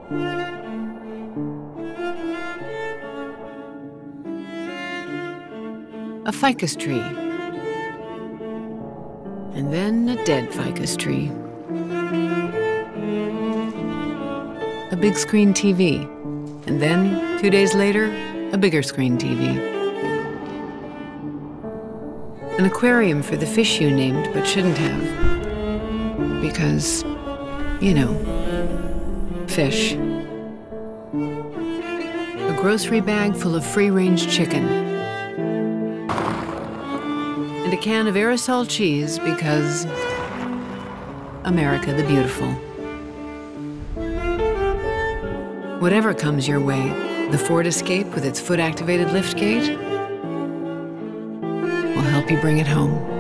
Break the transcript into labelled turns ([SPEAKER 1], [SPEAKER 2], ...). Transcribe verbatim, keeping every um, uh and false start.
[SPEAKER 1] A ficus tree. And then a dead ficus tree. A big screen T V. And then, two days later, a bigger screen T V. An aquarium for the fish you named but shouldn't have. Because, you know, fish. A grocery bag full of free-range chicken. And a can of aerosol cheese because America the Beautiful. Whatever comes your way, the Ford Escape with its foot-activated liftgate will help you bring it home.